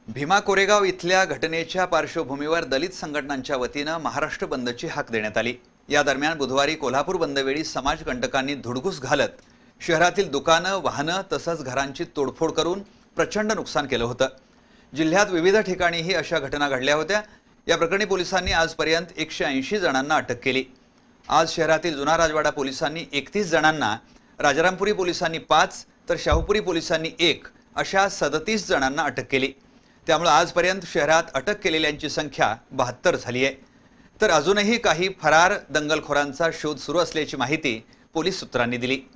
भीमा कोरेगाव इथल्या घटनेच्या पार्श्वभूमीवर दलित संघटनांच्या वतीनं महाराष्ट्र बंदची हाक देण्यात आली। या दरम्यान बुधवारी कोल्हापूर बंदवेळी समाजकंटकांनी धुडगूस घालत शहरातील दुकानं, वाहनं तसंच घरांची तोडफोड करून प्रचंड नुकसान केलं होतं। जिल्ह्यात विविध ठिकाणीही अशा घटना घडल्या होत्या। या प्रकरणी पोलिसांनी आजपर्यंत 180 जणांना अटक केली। आज शहरातील जुना राजवाडा पोलिसांनी 31 जणांना, राजारामपुरी पोलिसांनी 5 तर शाहूपुरी पोलिसांनी 1 अशा 37 जणांना अटक केली। त्यामुळे आजपर्यंत शहरात अटक केलेल्यांची संख्या 72 झाली आहे। तर अजूनही काही फरार दंगलखोरांचा शोध सुरू असल्याची माहिती पोलीस सूत्रांनी दिली।